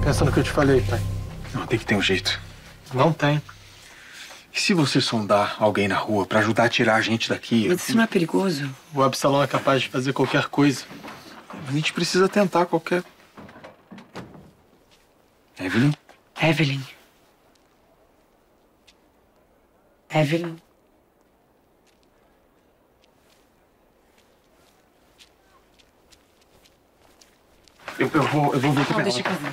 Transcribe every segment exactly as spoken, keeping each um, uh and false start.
Pensa no que eu te falei, pai. Não, tem que ter um jeito. Não tem. E se você sondar alguém na rua pra ajudar a tirar a gente daqui? Mas isso não é perigoso? O Absalão é capaz de fazer qualquer coisa. A gente precisa tentar qualquer... Evelyn? Evelyn. Evelyn. Eu, eu vou, eu vou ver o que Não, ela... deixa que eu vou.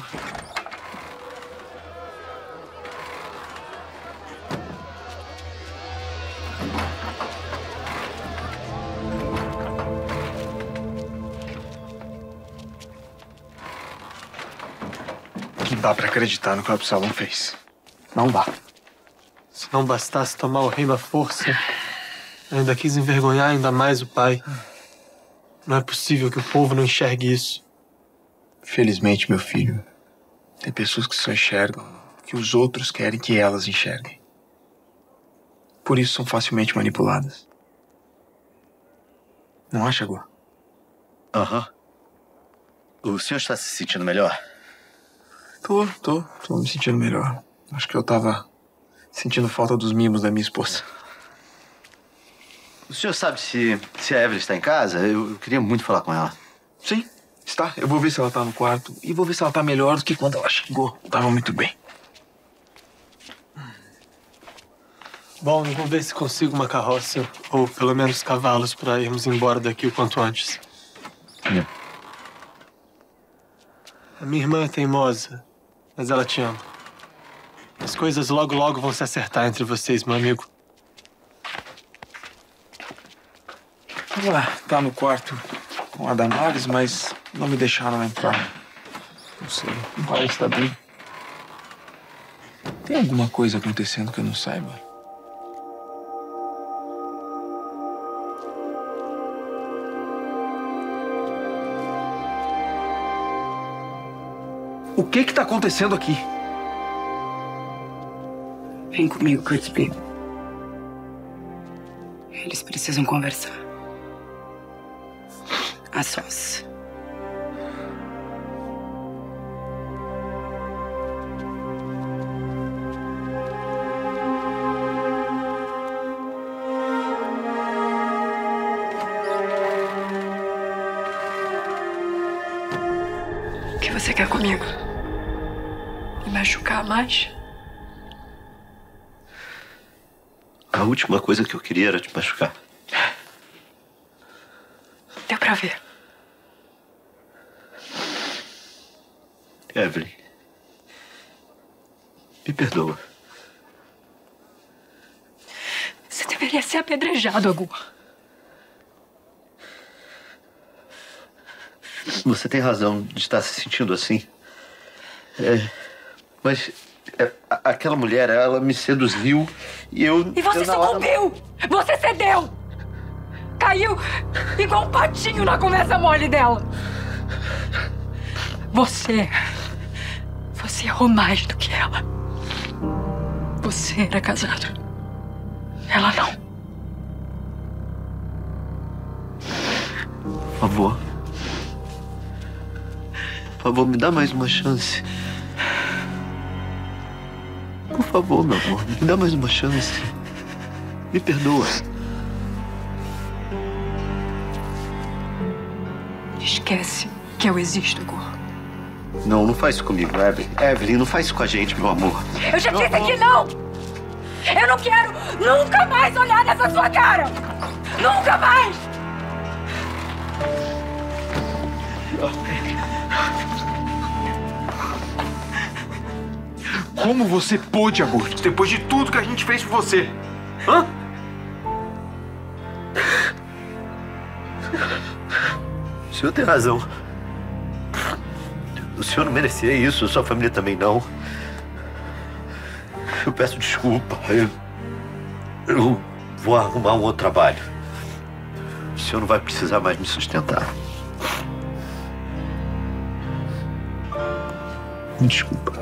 Não dá pra acreditar no que o Absalão fez. Não dá. Se não bastasse tomar o reino à força, ainda quis envergonhar ainda mais o pai. Não é possível que o povo não enxergue isso. Felizmente, meu filho, tem pessoas que só enxergam o que os outros querem que elas enxerguem. Por isso são facilmente manipuladas. Não acha, Gu? Aham. O senhor está se sentindo melhor? Tô, tô. Tô me sentindo melhor. Acho que eu tava sentindo falta dos mimos da minha esposa. O senhor sabe se, se a Evelyn está em casa? Eu, eu queria muito falar com ela. Sim, está. Eu vou ver se ela tá no quarto e vou ver se ela tá melhor do que quando ela chegou. Tava muito bem. Bom, eu vou ver se consigo uma carroça, ou pelo menos cavalos, para irmos embora daqui o quanto antes. É. A minha irmã é teimosa, mas ela te ama. As coisas logo, logo vão se acertar entre vocês, meu amigo. Ela tá no quarto com a Damares, mas não me deixaram entrar. Não sei, não parece estar bem. Tem alguma coisa acontecendo que eu não saiba? O que que tá acontecendo aqui? Vem comigo que eu te explico. Eles precisam conversar. A sós. O que você quer comigo? Me machucar mais? A última coisa que eu queria era te machucar. Deu pra ver. Evelyn, me perdoa. Você deveria ser apedrejado, Agu. Você tem razão de estar se sentindo assim. É, mas é, a- aquela mulher, ela me seduziu e eu... E você eu, na hora- sucumbiu! Você cedeu! Caiu igual um patinho na conversa mole dela. Você... Você errou mais do que ela. Você era casado. Ela não. Por favor. Por favor, me dá mais uma chance. Por favor, meu amor, me dá mais uma chance. Me perdoa. Esquece que eu existo, Agu. Não, não faz isso comigo, Evelyn. Evelyn, não faz isso com a gente, meu amor. Eu já disse que não! Eu não quero nunca mais olhar nessa sua cara! Nunca mais! Como você pôde, Augusto, depois de tudo que a gente fez por você? Hã? O senhor tem razão. O senhor não merecia isso, sua família também não. Eu peço desculpa. Eu, eu vou arrumar um outro trabalho. O senhor não vai precisar mais me sustentar. Me desculpa.